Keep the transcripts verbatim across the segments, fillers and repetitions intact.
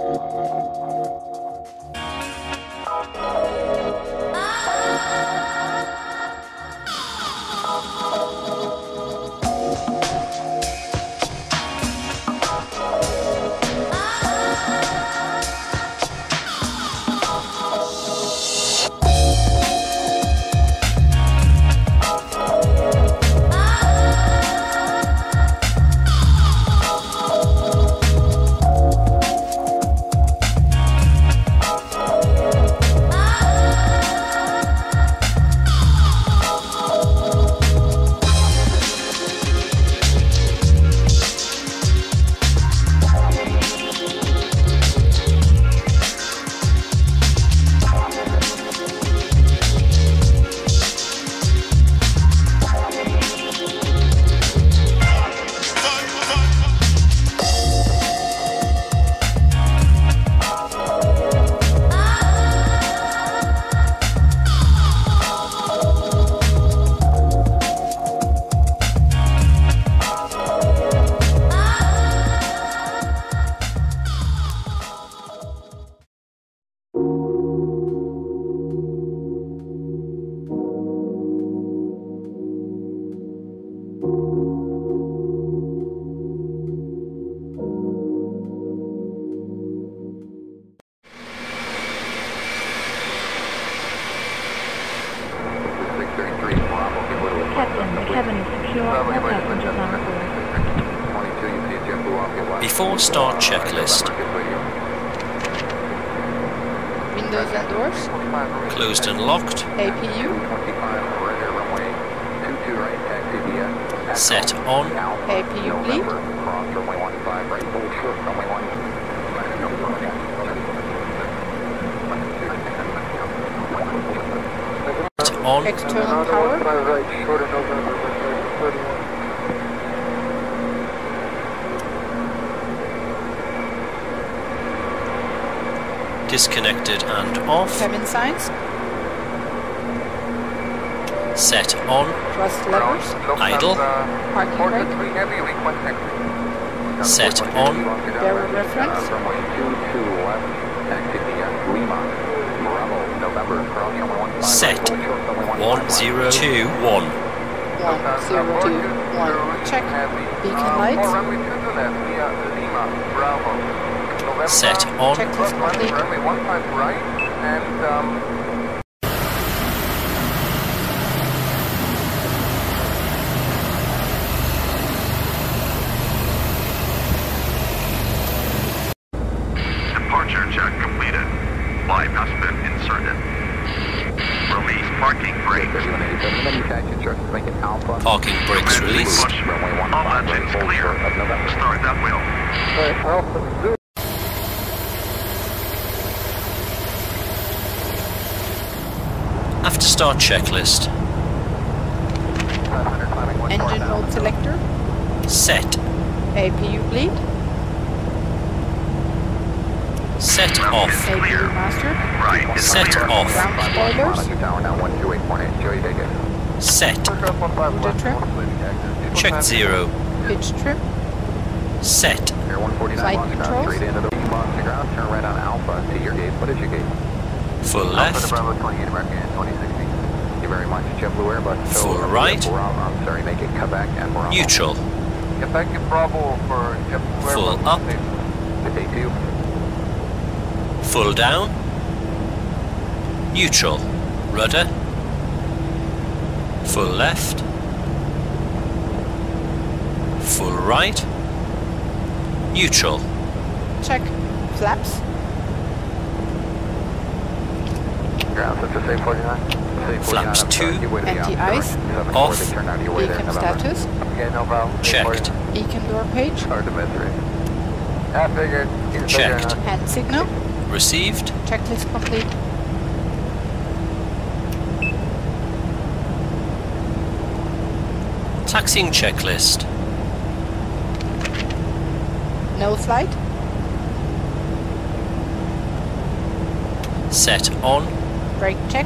Before start checklist. Windows and doors. Closed and locked. A P U. Set on. A P U bleed. Set on. External power. Disconnected and off. Cabin signs. Set on. Thrust levers. Idle. Parking brake. Set on. Bearer reference. Set. One zero two one. One zero two one. Check. Beacon lights. Set on. Checklist complete. Departure check completed. Bypass been inserted. Release parking brakes. Parking brakes released. All engines clear. Start that wheel. After start checklist. Engine mode selector. Set. A P U bleed. Set off. A P U master. Right. is Set clear. off. Ground spoilers. Set. Rudder trim. Checked zero. Pitch trim. Set. Flight controls. Turn right on Alpha to your gate. What is your gate? Full left. Bravo twenty-eight American twenty sixty. Thank you very much. JetBlue Airbus. Full right. Bravo, I'm sorry, make it Quebec and Bravo. Neutral. Quebec and Bravo for JetBlue Full up. Good day to you. Full down. Neutral. Rudder. Full left. Full right. Neutral. Check. Flaps. Ground, that's a safe forty-nine. Safe Flaps two. Anti-ice. Off. Beacon status. Okay, no problem. Checked. Beacon door page. Hard to misery. I figured. Checked. Hand signal. Received. Checklist complete. Taxiing checklist. No flight. Set on. Brake check.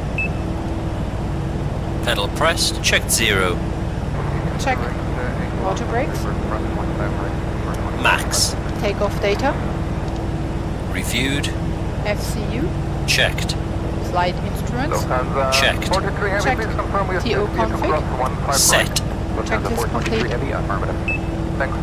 Pedal pressed. Checked zero. Check. Water brakes. Max. Takeoff data. reviewed. F C U. Checked. Flight instruments. Lufthansa Checked. four two three Heavy, Checked. please confirm we have T O vehicle config. plus one five Set. Lufthansa Checklist four two three complete. Heavy, affirmative. Thanks.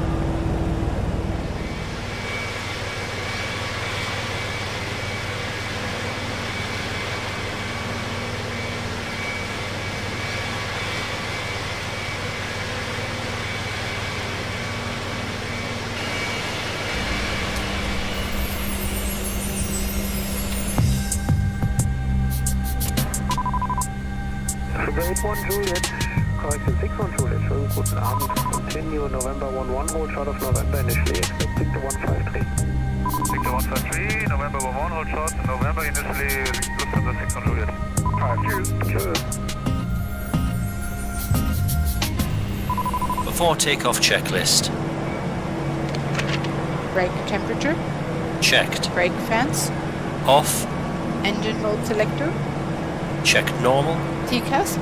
eight one Juliet, correction six one Juliet, schönen guten Abend. Continue November one one, hold short of November initially, expect Victor one five three. Victor one five three, November one one, hold short, November initially, Lufthansa six one Juliet. five two, cheers. Before takeoff checklist. Brake temperature. Checked. Brake fans. Off. Engine mode selector. Checked normal. T C A S.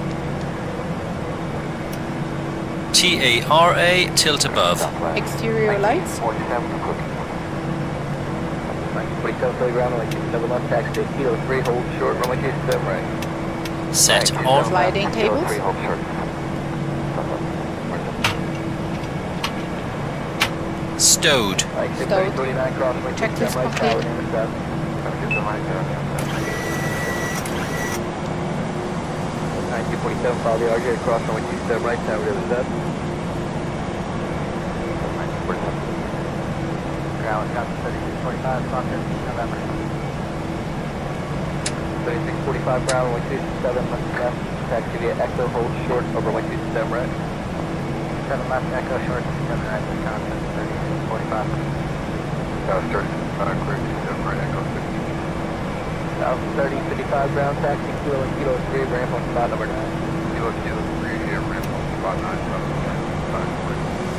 T A R A, tilt above. Exterior lights. forty-seven for cooking. forty-seven for the ground, runway two seven left, taxi to Kilo three, hold short, runway two seven right. Set on. Sliding Kilo tables. three, hold short. Stowed. Stowed. Checklist complete. nineteen forty-seven, follow the R J across runway two seven right, tower to the set. Ground, down to thirty-six forty-five, contact November. thirty-six forty-five, ground, runway two seven left, left, taxi via Echo, hold short, over runway two seven right. seven left, Echo, short, seven right, contact thirty-six forty-five. South thirty, uh, clear two seven right, Echo fifteen. South thirty fifty-five, ground, taxi, Kilo and Kilo three, ramp on spot number nine. Kilo Kilo three here, ramp on spot nine, five three.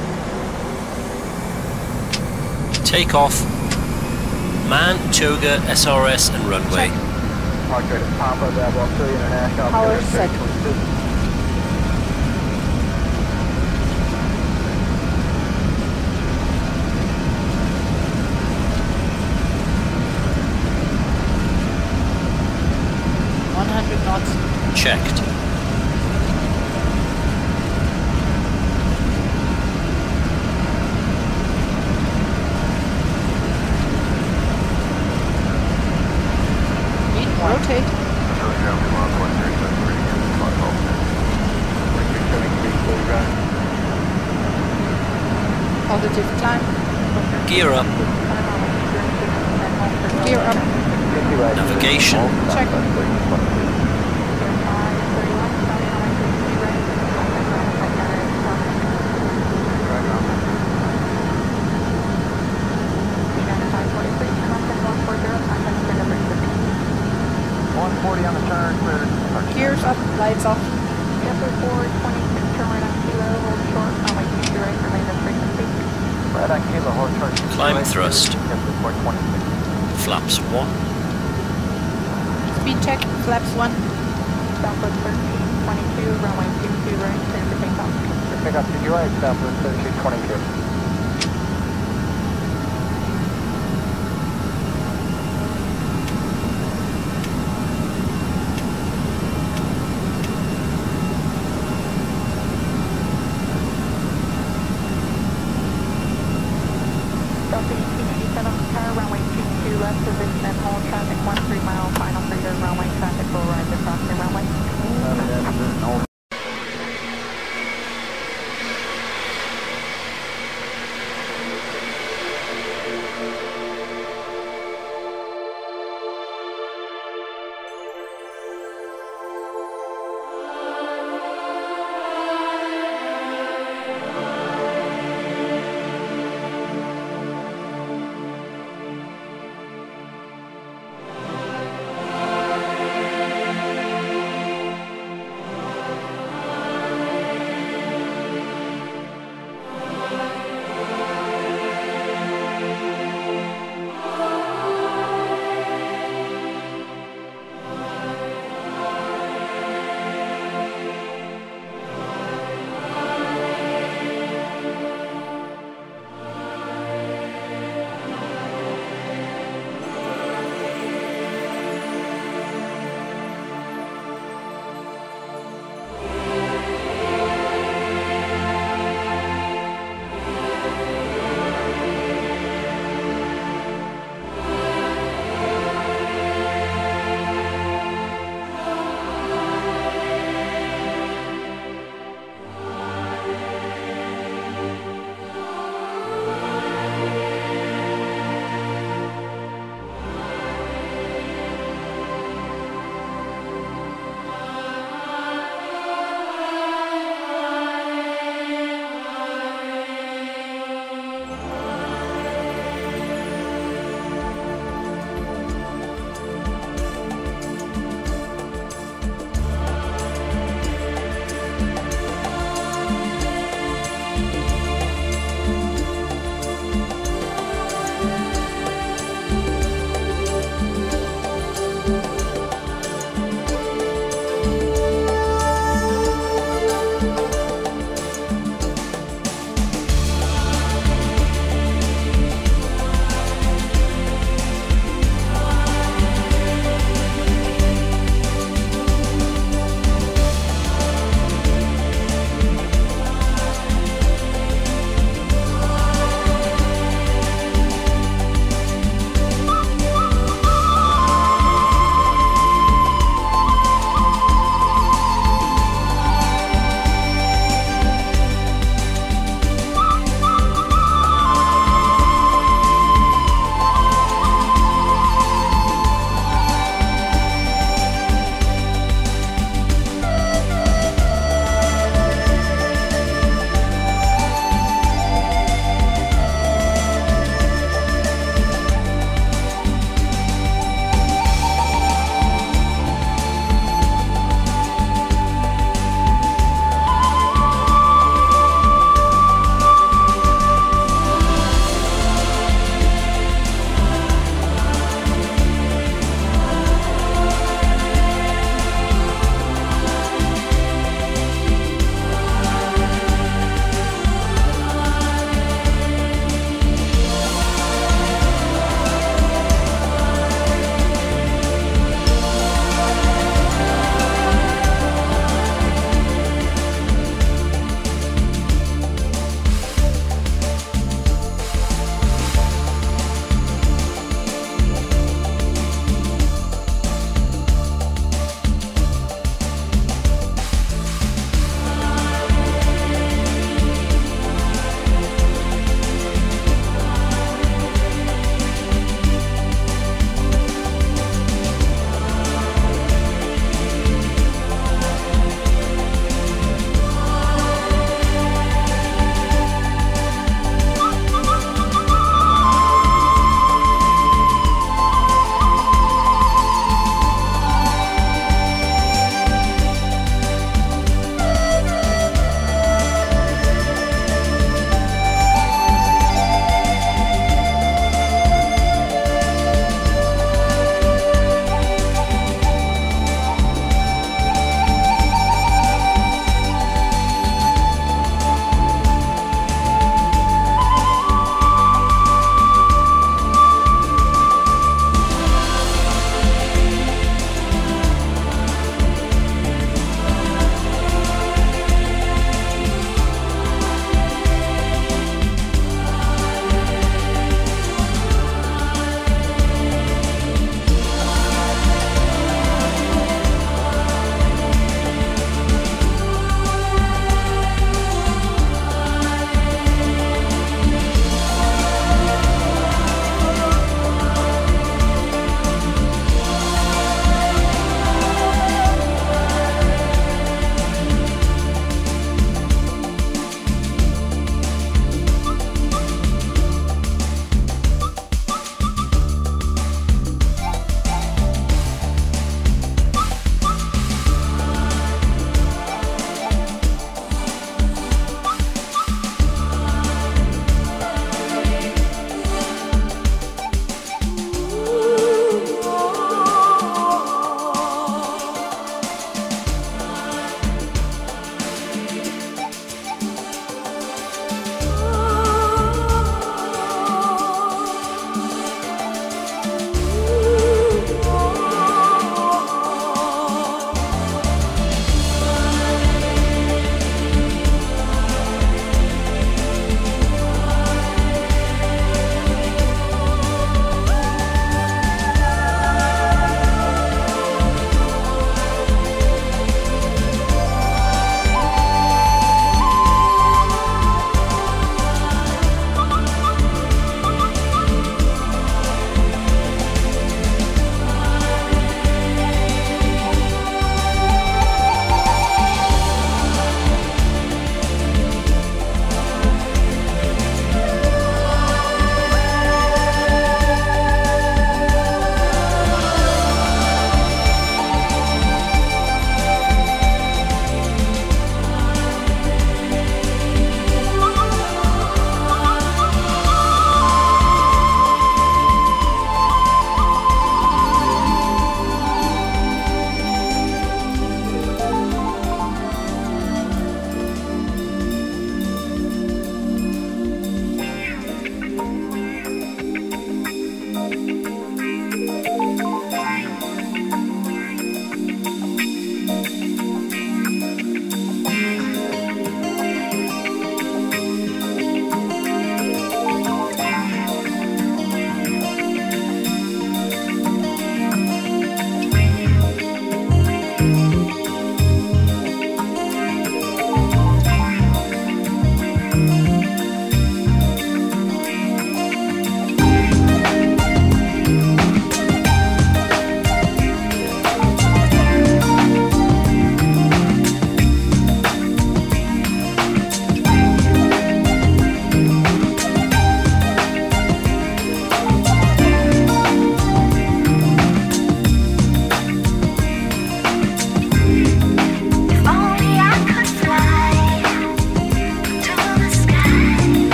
Takeoff. Man, Toga, S R S and runway. Mark right at Papa, Bravo, Australia International. Power set. one hundred knots. Checked. Need rotate. Positive climb. Gear up. Gear up. Navigation. Check. one forty on the turn, clear. Gears up. Lights off. Right on Kilo, hold short. Climb thrust. four twenty-six. Flaps one. Speed check. Flaps one. Southwest thirteen twenty-two, runway two two right, clear for takeoff. Pick up to your right, Southwest thirteen twenty-two. Southeast T C seven car, runway two two left, position and hold traffic one three mile, final freedom, runway traffic will rise across the runway.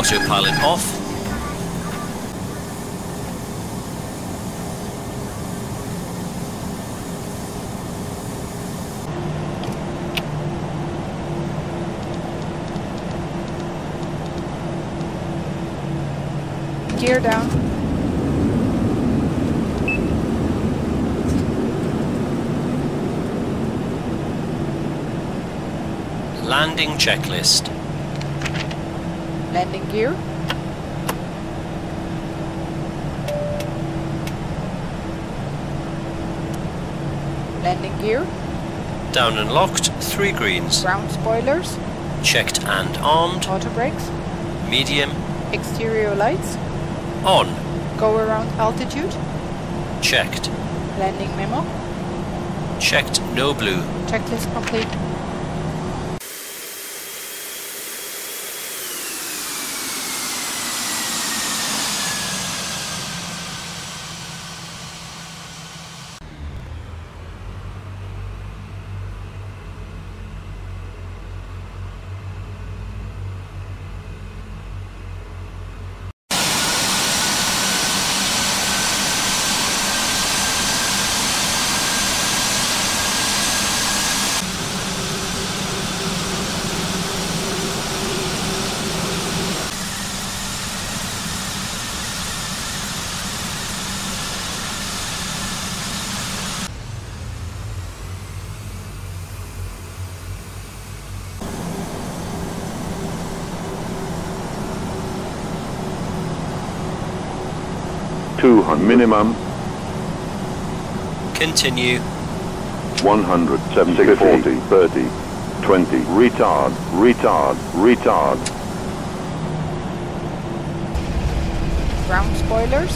Autopilot off. Gear down. Landing checklist. Landing gear. Landing gear. Down and locked, three greens. Ground spoilers. Checked and armed. Auto brakes. Medium. Exterior lights. On. Go around altitude. Checked. Landing memo. Checked, no blue. Checklist complete. two hundred minimum, Continue. one hundred, seventy, forty, thirty, twenty, retard, retard, retard, Ground spoilers.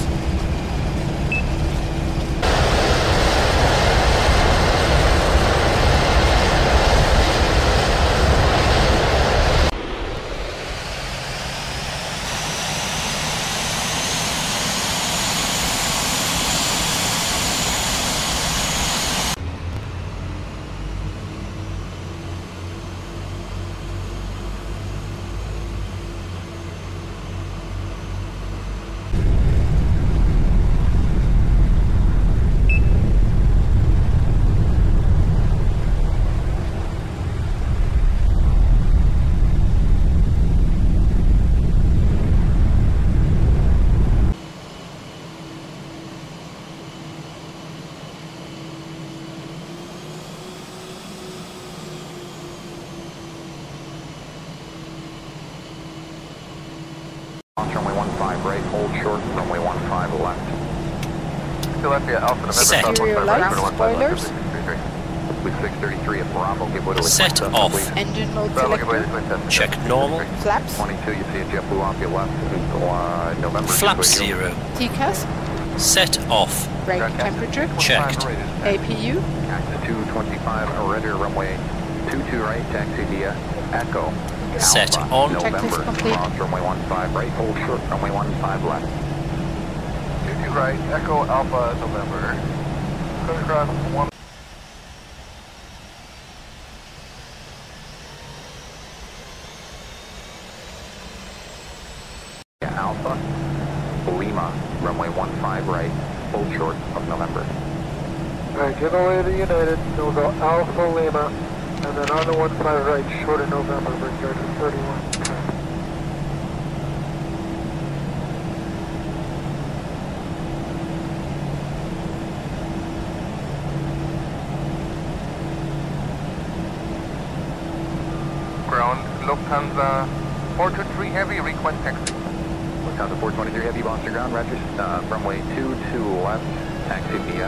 Runway one five right, hold short, runway one five left. Philadelphia Alpha November Set. Exterior lights. Spoilers. six thirty-three at Bravo, give way to Set Wind off. please. Engine mode Bravo, give way to selector. twin test. Check normal. Flaps. twenty-two, you see a JetBlue off your left, uh, November. Flap give way to- zero. T C A S. Set off. Brake temperature. Checked. A P U. Taxi two twenty-five, Redder runway two two right, taxi via Echo. Set Alpha, on. Checklist November, complete. cross runway one five right, hold short, runway one five left. two two right, Echo Alpha November. Clear across one. Alpha, Lima, runway one five right, hold short of November. Alright, give away to United, we'll go Alpha Lima, and then on the one five right, short of November, bring her to thirty-one. Ground, Lufthansa four two three Heavy, request taxi. Lufthansa four twenty-three Heavy, Boston ground, Rogers, uh, runway two two left, taxi via.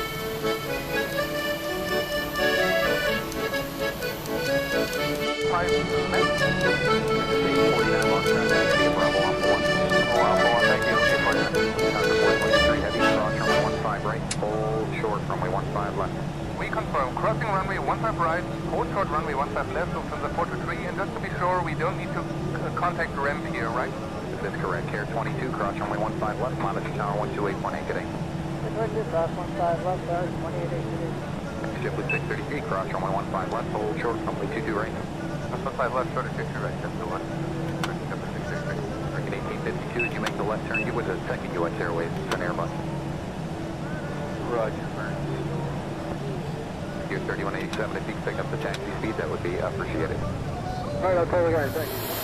Five left. forty-nine Boston ground, taxi via Bravo, Alpha one. Oh, Alpha one, thank you. Okay, for that. Lufthansa four twenty-three Heavy, cross runway one five right, hold short, runway one five left. We confirm, crossing runway one five right, hold short runway one five left, Lufthansa four two three, and just to be sure, we don't need to uh, contact the ramp here, right? That's correct, Care twenty-two, cross runway one five left, monitor tower one two eight one eight, good day. Cross one five left, twenty-eight eighty-eight. JetBlue six thirty-three, cross runway one five left, hold short, runway two two right. That's one five left, short of two two right, that's the one. JetBlue six thirty-three. fifty-two, as you make the left turn, get with the second U S Airways, it's an Airbus. Roger. You're thirty-one eighty-seven, if you can pick up the taxi speed, that would be appreciated. Alright, I'll call the guys, thank you.